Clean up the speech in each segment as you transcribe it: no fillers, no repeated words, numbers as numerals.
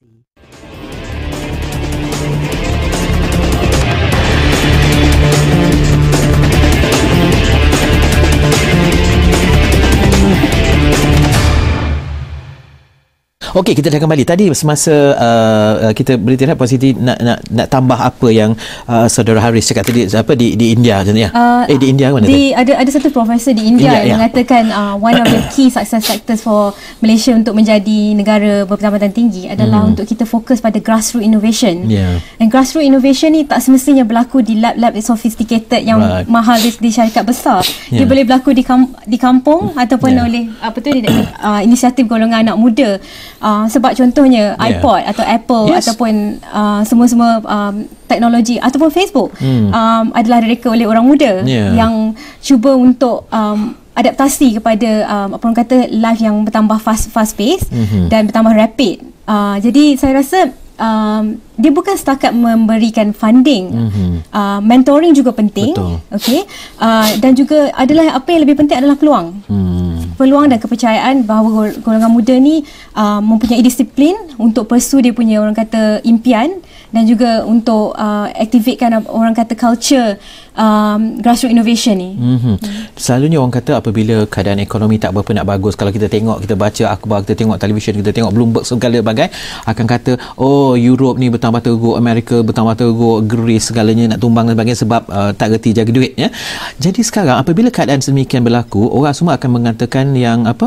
Okey, kita dah kembali. Tadi semasa kita beritahu Puan Siti nak tambah apa yang saudara Haris cakap tadi, apa di India ya? Di India mana tu? Ada satu profesor di India yang mengatakan one of the key success factors for Malaysia untuk menjadi negara berpendapatan tinggi adalah untuk kita fokus pada grassroots innovation. Dan grassroots innovation ni tak semestinya berlaku di lab-lab sophisticated yang mahal di syarikat besar. Dia boleh berlaku di kampung ataupun oleh inisiatif golongan anak muda. Sebab contohnya iPod atau Apple ataupun semua-semua teknologi ataupun Facebook adalah direka oleh orang muda yang cuba untuk adaptasi kepada apa orang kata life yang bertambah fast pace dan bertambah rapid. Jadi saya rasa dia bukan setakat memberikan funding, mentoring juga penting, okey, dan juga adalah apa yang lebih penting adalah peluang dan kepercayaan bahawa golongan muda ni mempunyai disiplin untuk pursue dia punya orang kata impian dan juga untuk activatekan orang kata culture grassroots innovation ni. Selalunya orang kata apabila keadaan ekonomi tak berapa nak bagus, kalau kita tengok, kita baca akhbar, kita tengok televisyen, kita tengok Bloomberg segala bagai akan kata Europe ni bertambah teruk, Amerika bertambah teruk, Greece segalanya nak tumbang dan sebagainya sebab tak reti jaga duit ya. Jadi sekarang apabila keadaan sedemikian berlaku, orang semua akan mengatakan yang apa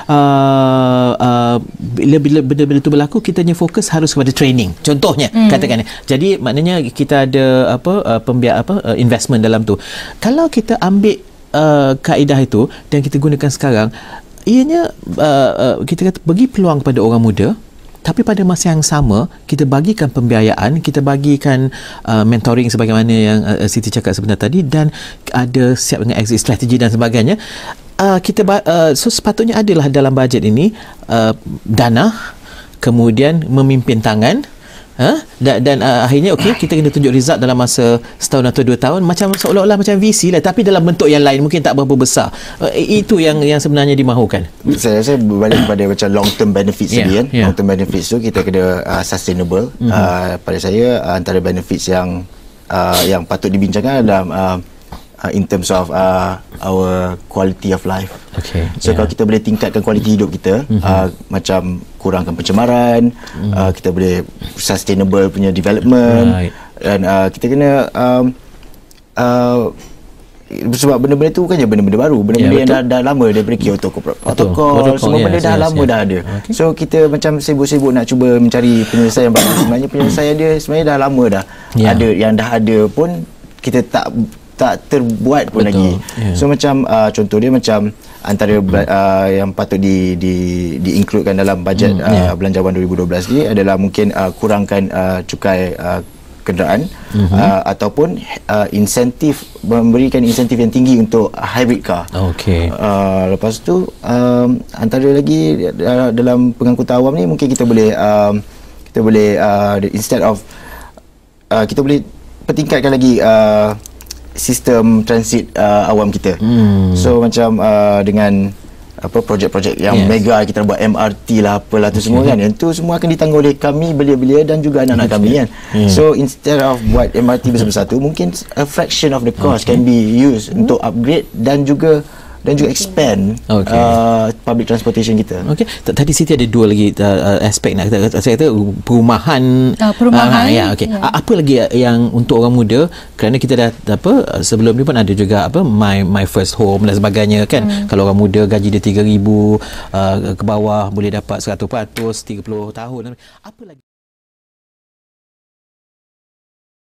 bila benda-benda itu berlaku, kita hanya fokus harus kepada training contohnya katakan. Jadi maknanya kita ada investment dalam tu. Kalau kita ambil kaedah itu dan kita gunakan sekarang, ianya kita kata bagi peluang kepada orang muda, tapi pada masa yang sama kita bagikan pembiayaan, kita bagikan mentoring sebagaimana yang Siti cakap sebentar tadi, dan ada siap dengan exit strategi dan sebagainya. So sepatutnya adalah dalam bajet ini dana, kemudian memimpin tangan, dan akhirnya kita kena tunjuk result dalam masa setahun atau 2 tahun, macam seolah-olah macam VC lah, tapi dalam bentuk yang lain, mungkin tak berapa besar. Itu yang sebenarnya dimahukan. Saya berbalik kepada macam long term benefits tadi kan. Long term benefits tu kita kena sustainable. Pada saya antara benefits yang patut dibincangkan adalah in terms of our quality of life. Kalau kita boleh tingkatkan kualiti hidup kita, macam kurangkan pencemaran, kita boleh sustainable punya development, dan kita kena sebab benda-benda tu bukannya benda-benda baru, benda-benda yang dah lama daripada Kyoto Protocol, semua benda dah lama dah ada. So kita macam sibuk-sibuk nak cuba mencari penyelesaian baru. Sebenarnya penyelesaian dia sebenarnya dah lama dah ada, yang dah ada pun kita tak terbuat pun lagi. So macam contoh dia macam antara yang patut di-includekan dalam bajet belanjawan 2012 ni adalah mungkin kurangkan cukai kenderaan, ataupun memberikan insentif yang tinggi untuk hybrid car. Lepas tu antara lagi dalam pengangkutan awam ni mungkin kita boleh instead of kita boleh pertingkatkan lagi sistem transit awam kita. So macam dengan projek-projek yang mega, kita buat MRT lah apalah tu semua kan, yang tu semua akan ditanggung oleh kami, belia-belia dan juga anak-anak kami kan. So instead of buat MRT besar-besar tu, mungkin a fraction of the cost can be used untuk upgrade dan juga expand public transportation kita. Tadi Siti ada dua lagi aspek nak kata. Saya kata perumahan. Apa lagi yang untuk orang muda, kerana kita dah sebelum ni pun ada juga my first home dan sebagainya kan. Kalau orang muda gaji dia 3,000 ke bawah boleh dapat 100% 30 tahun. Apa lagi